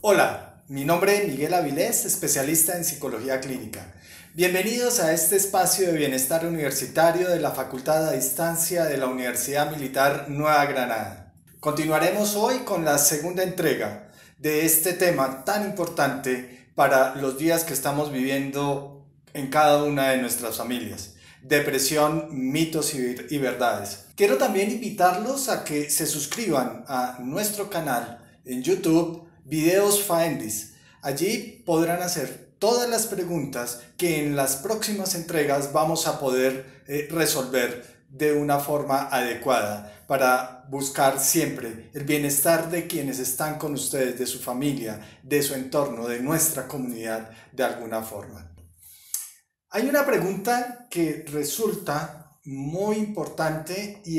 Hola, mi nombre es Miguel Avilés, especialista en psicología clínica. Bienvenidos a este espacio de bienestar universitario de la Facultad a Distancia de la Universidad Militar Nueva Granada. Continuaremos hoy con la segunda entrega de este tema tan importante para los días que estamos viviendo en cada una de nuestras familias. Depresión, mitos y verdades. Quiero también invitarlos a que se suscriban a nuestro canal en YouTube, Videos Faendis. Allí podrán hacer todas las preguntas que en las próximas entregas vamos a poder resolver de una forma adecuada para buscar siempre el bienestar de quienes están con ustedes, de su familia, de su entorno, de nuestra comunidad de alguna forma. Hay una pregunta que resulta muy importante y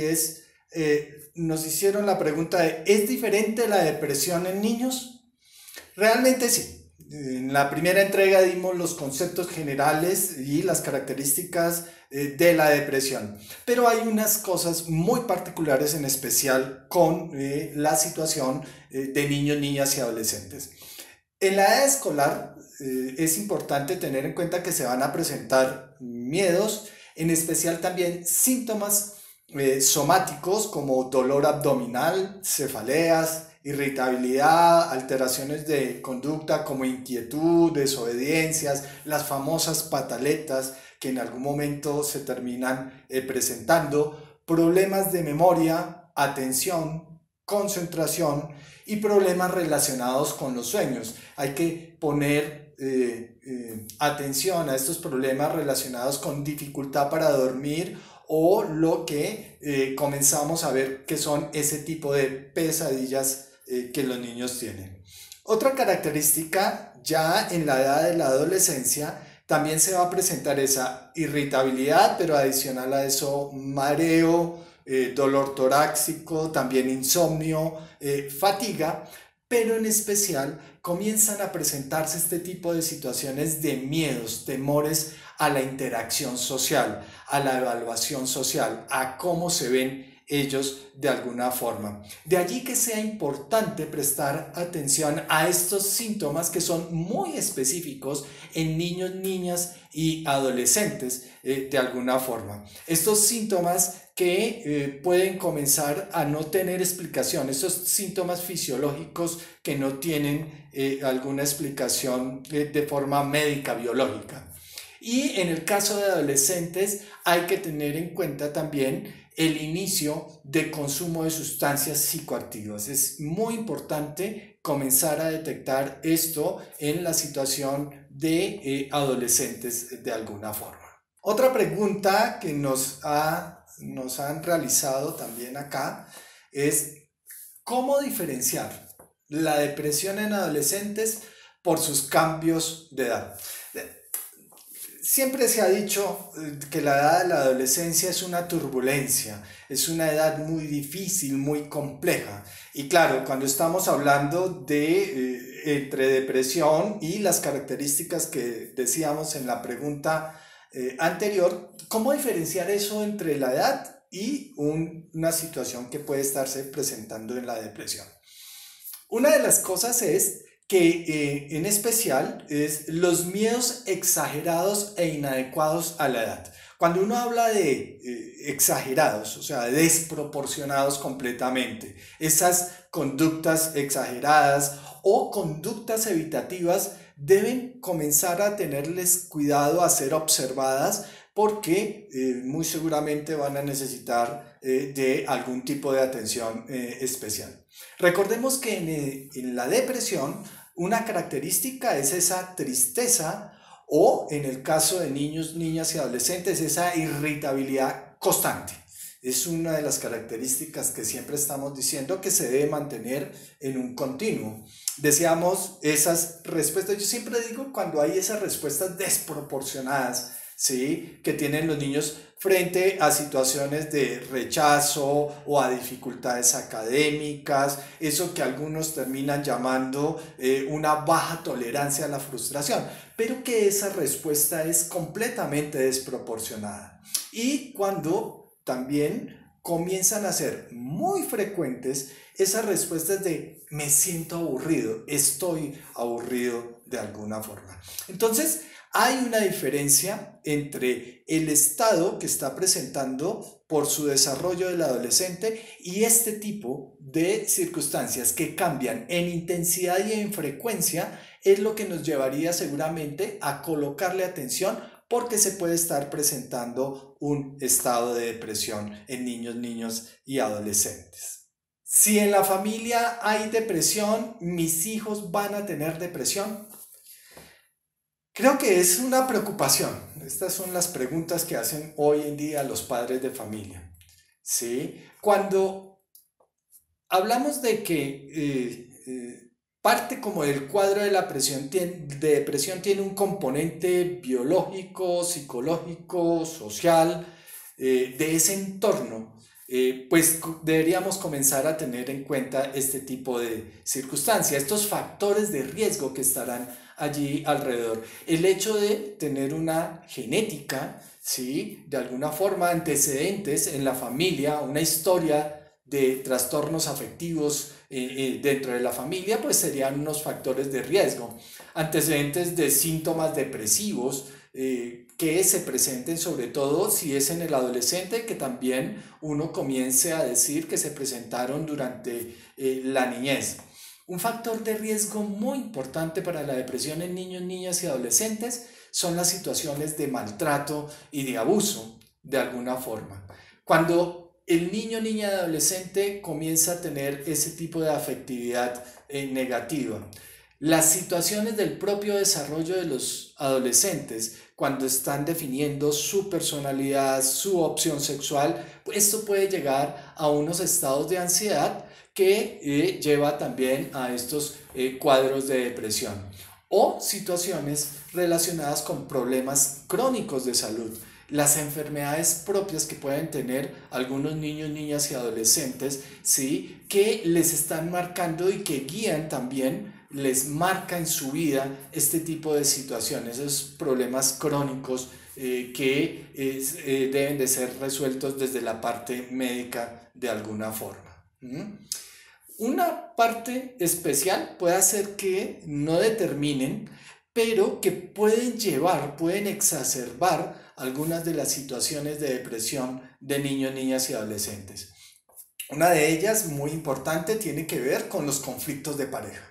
nos hicieron la pregunta de ¿es diferente la depresión en niños? Realmente sí. En la primera entrega dimos los conceptos generales y las características de la depresión, pero hay unas cosas muy particulares en especial con la situación de niños, niñas y adolescentes. En la edad escolar es importante tener en cuenta que se van a presentar miedos, en especial también síntomas somáticos como dolor abdominal, cefaleas, irritabilidad, alteraciones de conducta como inquietud, desobediencias, las famosas pataletas que en algún momento se terminan presentando, problemas de memoria, atención, concentración y problemas relacionados con los sueños. Hay que poner atención a estos problemas relacionados con dificultad para dormir o lo que comenzamos a ver que son ese tipo de pesadillas que los niños tienen. Otra característica, ya en la edad de la adolescencia, también se va a presentar esa irritabilidad, pero adicional a eso mareo, dolor torácico, también insomnio, fatiga, pero en especial comienzan a presentarse este tipo de situaciones de miedos, temores a la interacción social, a la evaluación social, a cómo se ven ellos de alguna forma. De allí que sea importante prestar atención a estos síntomas que son muy específicos en niños, niñas y adolescentes de alguna forma. Estos síntomas que pueden comenzar a no tener explicación, estos síntomas fisiológicos que no tienen alguna explicación de forma médica, biológica. Y en el caso de adolescentes hay que tener en cuenta también el inicio de consumo de sustancias psicoactivas. Es muy importante comenzar a detectar esto en la situación de adolescentes de alguna forma. Otra pregunta que nos han realizado también acá es ¿cómo diferenciar la depresión en adolescentes por sus cambios de edad? Siempre se ha dicho que la edad de la adolescencia es una turbulencia, es una edad muy difícil, muy compleja. Y claro, cuando estamos hablando de entre depresión y las características que decíamos en la pregunta anterior, ¿cómo diferenciar eso entre la edad y una situación que puede estarse presentando en la depresión? Una de las cosas es que en especial es los miedos exagerados e inadecuados a la edad. Cuando uno habla de exagerados, o sea, desproporcionados completamente, esas conductas exageradas o conductas evitativas deben comenzar a tenerles cuidado, a ser observadas porque muy seguramente van a necesitar de algún tipo de atención especial. Recordemos que en la depresión una característica es esa tristeza o en el caso de niños, niñas y adolescentes esa irritabilidad constante. Es una de las características que siempre estamos diciendo que se debe mantener en un continuo. Decíamos esas respuestas, yo siempre digo cuando hay esas respuestas desproporcionadas, ¿sí?, que tienen los niños frente a situaciones de rechazo o a dificultades académicas, eso que algunos terminan llamando una baja tolerancia a la frustración, pero que esa respuesta es completamente desproporcionada. Y cuando también comienzan a ser muy frecuentes esas respuestas de me siento aburrido, estoy aburrido de alguna forma. Entonces, hay una diferencia entre el estado que está presentando por su desarrollo del adolescente y este tipo de circunstancias que cambian en intensidad y en frecuencia es lo que nos llevaría seguramente a colocarle atención porque se puede estar presentando un estado de depresión en niños y adolescentes. Si en la familia hay depresión, ¿mis hijos van a tener depresión? Creo que es una preocupación. Estas son las preguntas que hacen hoy en día los padres de familia. ¿Sí? Cuando hablamos de que parte como del cuadro de la depresión tiene un componente biológico, psicológico, social, de ese entorno, pues deberíamos comenzar a tener en cuenta este tipo de circunstancias, estos factores de riesgo que estarán allí alrededor. El hecho de tener una genética, ¿sí? De alguna forma antecedentes en la familia, una historia de trastornos afectivos dentro de la familia, pues serían unos factores de riesgo. Antecedentes de síntomas depresivos que se presenten, sobre todo si es en el adolescente, que también uno comience a decir que se presentaron durante la niñez. Un factor de riesgo muy importante para la depresión en niños, niñas y adolescentes son las situaciones de maltrato y de abuso, de alguna forma. Cuando el niño, niña y adolescente comienza a tener ese tipo de afectividad negativa, las situaciones del propio desarrollo de los adolescentes, cuando están definiendo su personalidad, su opción sexual, pues esto puede llegar a unos estados de ansiedad que lleva también a estos cuadros de depresión o situaciones relacionadas con problemas crónicos de salud. Las enfermedades propias que pueden tener algunos niños, niñas y adolescentes, ¿sí? Que les están marcando y que guían también, les marca en su vida este tipo de situaciones, esos problemas crónicos que deben de ser resueltos desde la parte médica de alguna forma. Una parte especial puede hacer que no determinen, pero que pueden exacerbar algunas de las situaciones de depresión de niños, niñas y adolescentes. Una de ellas, muy importante, tiene que ver con los conflictos de pareja.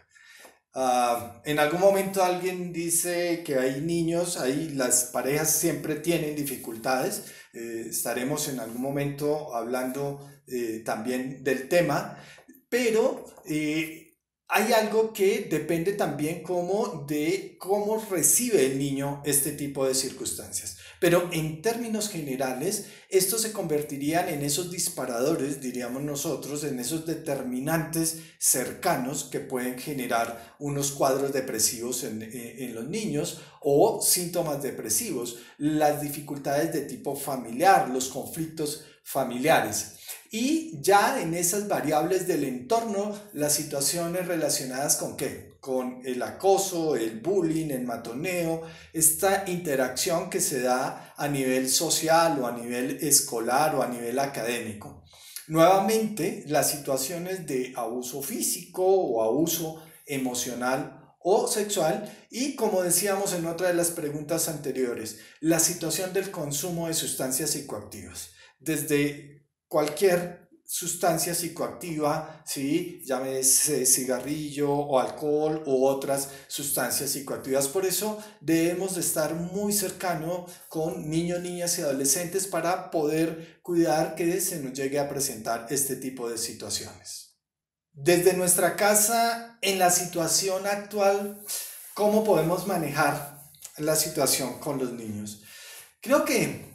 En algún momento alguien dice que hay niños, ahí las parejas siempre tienen dificultades. Estaremos en algún momento hablando también del tema, pero hay algo que depende también de cómo recibe el niño este tipo de circunstancias. Pero en términos generales, estos se convertirían en esos disparadores, diríamos nosotros, en esos determinantes cercanos que pueden generar unos cuadros depresivos en los niños o síntomas depresivos, las dificultades de tipo familiar, los conflictos familiares. Y ya en esas variables del entorno, las situaciones relacionadas con ¿qué? Con el acoso, el bullying, el matoneo, esta interacción que se da a nivel social o a nivel escolar o a nivel académico. Nuevamente, las situaciones de abuso físico o abuso emocional o sexual y, como decíamos en otra de las preguntas anteriores, la situación del consumo de sustancias psicoactivas. Desde cualquier sustancia psicoactiva, ¿sí? Llámese cigarrillo o alcohol u otras sustancias psicoactivas. Por eso debemos de estar muy cercano con niños, niñas y adolescentes para poder cuidar que se nos llegue a presentar este tipo de situaciones. Desde nuestra casa, en la situación actual, ¿cómo podemos manejar la situación con los niños? Creo que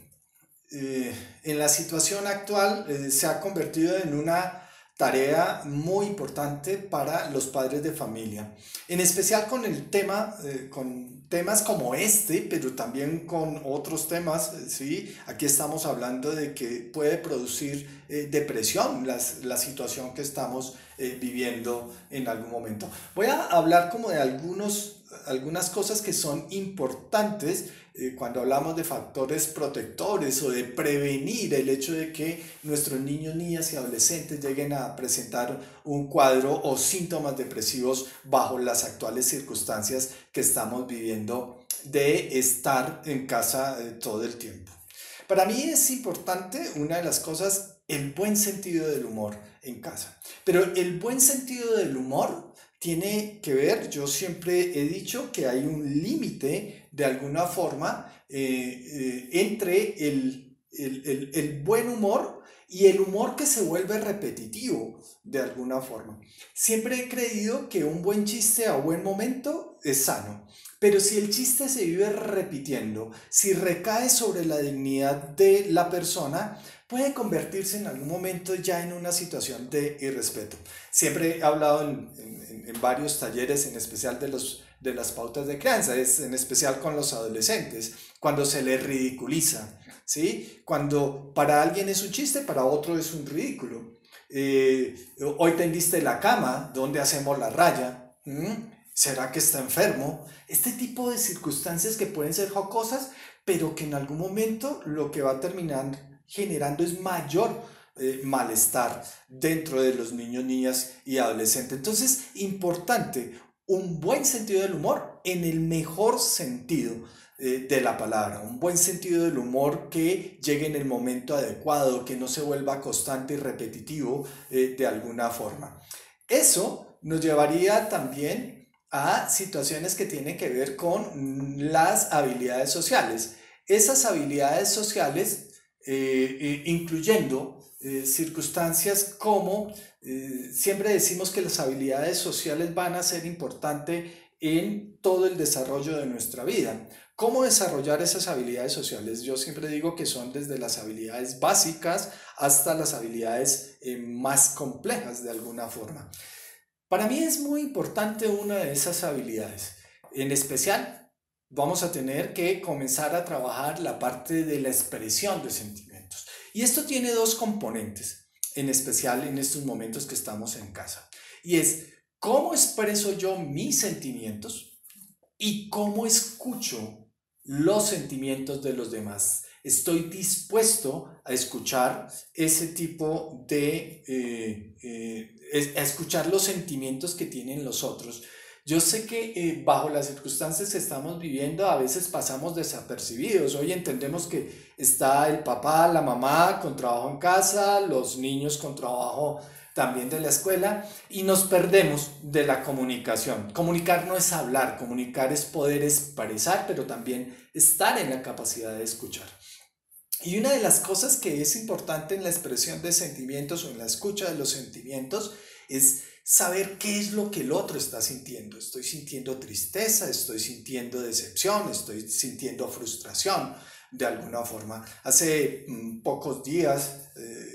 en la situación actual se ha convertido en una tarea muy importante para los padres de familia, en especial con el tema, con temas como este, pero también con otros temas, ¿sí? Aquí estamos hablando de que puede producir depresión la situación que estamos viviendo en algún momento. Voy a hablar como de algunas cosas que son importantes cuando hablamos de factores protectores o de prevenir el hecho de que nuestros niños, niñas y adolescentes lleguen a presentar un cuadro o síntomas depresivos bajo las actuales circunstancias que estamos viviendo de estar en casa todo el tiempo. Para mí es importante, una de las cosas, el buen sentido del humor en casa. Pero el buen sentido del humor tiene que ver, yo siempre he dicho que hay un límite de alguna forma entre el buen humor y el humor que se vuelve repetitivo de alguna forma. Siempre he creído que un buen chiste a buen momento es sano, pero si el chiste se vive repitiendo, si recae sobre la dignidad de la persona, puede convertirse en algún momento ya en una situación de irrespeto. Siempre he hablado en varios talleres, en especial de las pautas de crianza, en especial con los adolescentes, cuando se les ridiculiza, ¿sí? Cuando para alguien es un chiste, para otro es un ridículo. Hoy tendiste la cama, ¿dónde hacemos la raya? ¿Será que está enfermo? Este tipo de circunstancias que pueden ser jocosas, pero que en algún momento lo que va a terminar generando es mayor malestar dentro de los niños, niñas y adolescentes. Entonces, importante, un buen sentido del humor en el mejor sentido de la palabra, un buen sentido del humor que llegue en el momento adecuado, que no se vuelva constante y repetitivo de alguna forma. Eso nos llevaría también a situaciones que tienen que ver con las habilidades sociales. Esas habilidades sociales incluyendo circunstancias como siempre decimos que las habilidades sociales van a ser importantes en todo el desarrollo de nuestra vida. ¿Cómo desarrollar esas habilidades sociales? Yo siempre digo que son desde las habilidades básicas hasta las habilidades más complejas de alguna forma. Para mí es muy importante una de esas habilidades, en especial vamos a tener que comenzar a trabajar la parte de la expresión de sentimientos. Y esto tiene dos componentes, en especial en estos momentos que estamos en casa. Y es cómo expreso yo mis sentimientos y cómo escucho los sentimientos de los demás. Estoy dispuesto a escuchar ese tipo de... a escuchar los sentimientos que tienen los otros. Yo sé que bajo las circunstancias que estamos viviendo a veces pasamos desapercibidos. Hoy entendemos que está el papá, la mamá con trabajo en casa, los niños con trabajo también de la escuela y nos perdemos de la comunicación. Comunicar no es hablar, comunicar es poder expresar, pero también estar en la capacidad de escuchar. Y una de las cosas que es importante en la expresión de sentimientos o en la escucha de los sentimientos es saber qué es lo que el otro está sintiendo. Estoy sintiendo tristeza, estoy sintiendo decepción, estoy sintiendo frustración de alguna forma. Hace pocos días,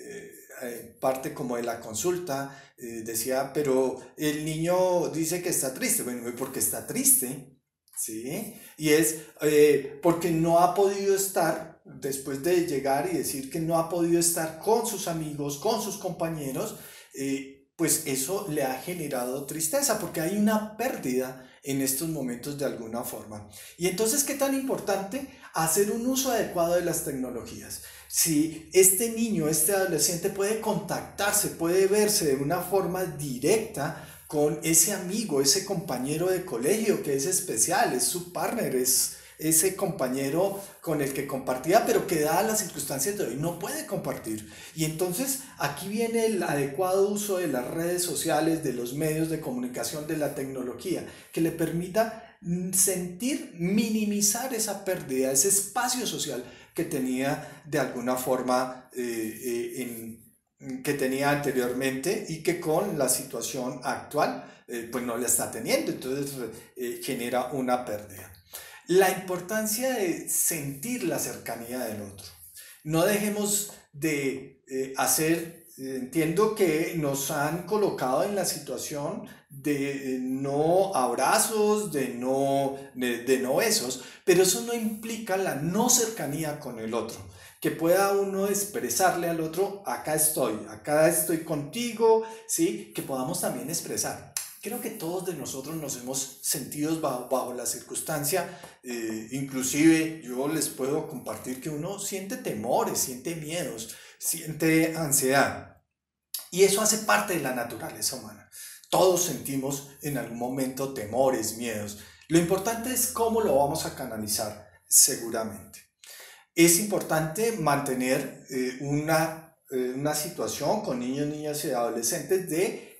parte como de la consulta, decía, pero el niño dice que está triste. Bueno, porque está triste, ¿sí? Y es porque no ha podido estar, después de llegar y decir que no ha podido estar con sus amigos, con sus compañeros, pues eso le ha generado tristeza porque hay una pérdida en estos momentos de alguna forma. Y entonces, ¿qué tan importante? Hacer un uso adecuado de las tecnologías. Si este niño, este adolescente puede contactarse, puede verse de una forma directa con ese amigo, ese compañero de colegio que es especial, es su partner, es ese compañero con el que compartía, pero que dadas las circunstancias de hoy no puede compartir. Y entonces aquí viene el adecuado uso de las redes sociales, de los medios de comunicación, de la tecnología, que le permita minimizar esa pérdida, ese espacio social que tenía de alguna forma que tenía anteriormente y que con la situación actual pues no la está teniendo, entonces genera una pérdida. La importancia de sentir la cercanía del otro. No dejemos de entiendo que nos han colocado en la situación de no abrazos, de no besos, pero eso no implica la no cercanía con el otro. Que pueda uno expresarle al otro, acá estoy contigo, ¿sí? Que podamos también expresar Creo que todos de nosotros nos hemos sentido bajo la circunstancia, inclusive yo les puedo compartir que uno siente temores, siente miedos, siente ansiedad. Y eso hace parte de la naturaleza humana. Todos sentimos en algún momento temores, miedos. Lo importante es cómo lo vamos a canalizar seguramente. Es importante mantener una situación con niños, niñas y adolescentes de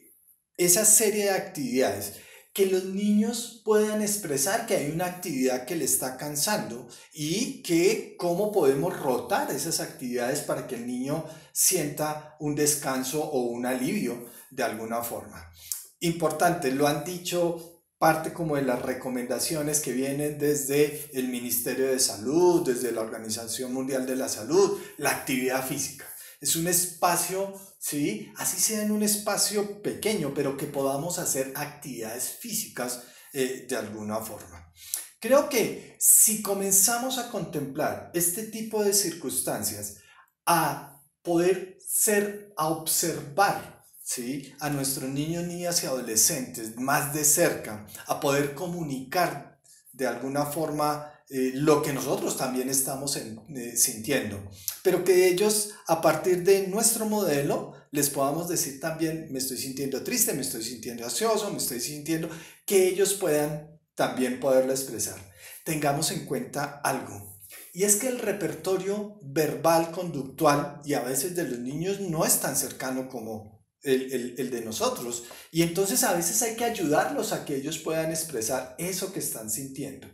esa serie de actividades, que los niños puedan expresar que hay una actividad que le está cansando y que cómo podemos rotar esas actividades para que el niño sienta un descanso o un alivio de alguna forma. Importante, lo han dicho parte como de las recomendaciones que vienen desde el Ministerio de Salud, desde la Organización Mundial de la Salud, la actividad física. Es un espacio, ¿sí? Así sea en un espacio pequeño, pero que podamos hacer actividades físicas de alguna forma. Creo que si comenzamos a contemplar este tipo de circunstancias, a poder a observar, ¿sí?, a nuestros niños, niñas y adolescentes más de cerca, a poder comunicar de alguna forma lo que nosotros también estamos sintiendo, pero que ellos a partir de nuestro modelo les podamos decir también: me estoy sintiendo triste, me estoy sintiendo ansioso, me estoy sintiendo, que ellos puedan también poderlo expresar. Tengamos en cuenta algo, y es que el repertorio verbal conductual y a veces de los niños no es tan cercano como el de nosotros, y entonces a veces hay que ayudarlos a que ellos puedan expresar eso que están sintiendo.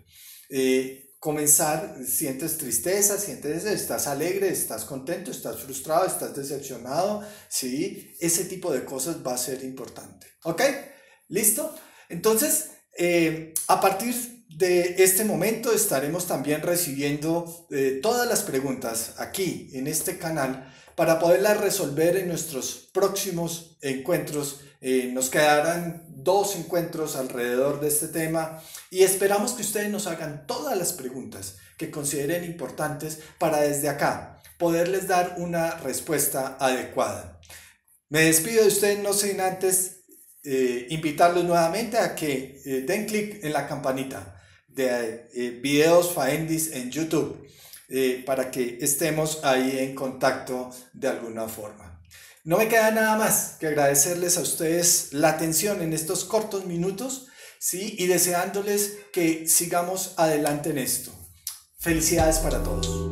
Comenzar, sientes tristeza, estás alegre, estás contento, estás frustrado, estás decepcionado, ¿sí? Ese tipo de cosas va a ser importante. ¿Ok? ¿Listo? Entonces, a partir de este momento estaremos también recibiendo todas las preguntas aquí en este canal para poderlas resolver en nuestros próximos encuentros. Nos quedarán 2 encuentros alrededor de este tema y esperamos que ustedes nos hagan todas las preguntas que consideren importantes para desde acá poderles dar una respuesta adecuada. Me despido de ustedes, no sin antes invitarlos nuevamente a que den clic en la campanita de videos Faendis en YouTube para que estemos ahí en contacto de alguna forma. No me queda nada más que agradecerles a ustedes la atención en estos cortos minutos, ¿sí?, y deseándoles que sigamos adelante en esto. Felicidades para todos.